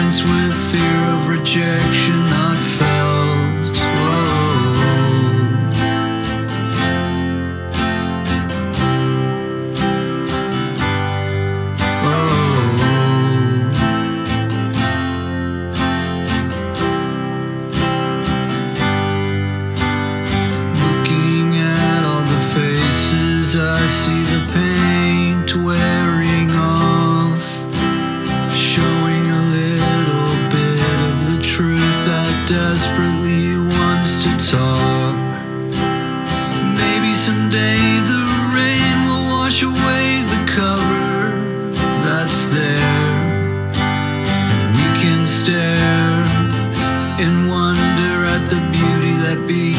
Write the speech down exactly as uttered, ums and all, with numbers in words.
dance with fear of rejection not felt. Whoa. Whoa. Looking at all the faces, I see the paint wearing off, showing a little bit of the truth that desperately wants to talk. Maybe someday the rain will wash away the cover that's there, and we can stare in wonder at the beauty that be